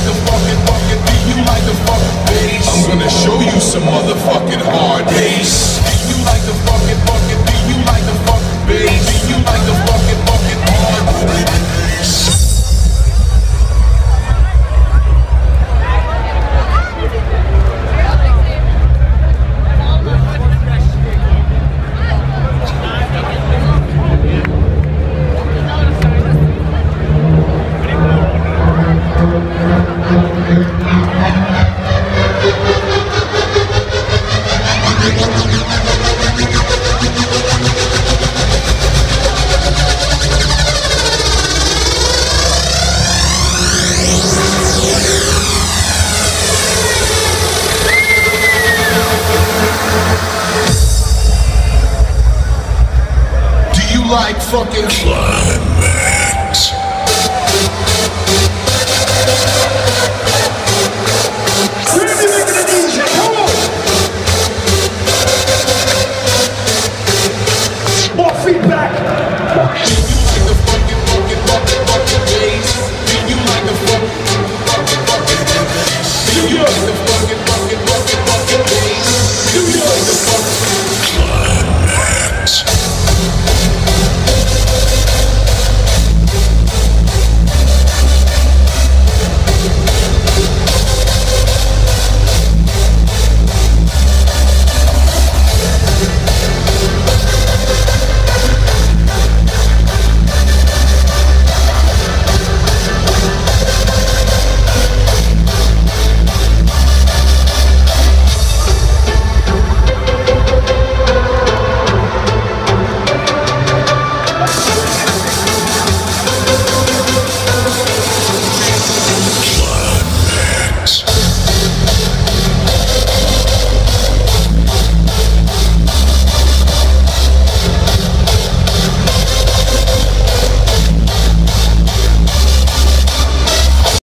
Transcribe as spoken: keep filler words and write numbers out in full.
like the fucking fucking? Do you like the fucking bass? I'm gonna show you some motherfucking hard bass. Do you like the fucking fucking? Do you like the fucking bass? Do you like the fucking fucking hard bass? Like fucking climax.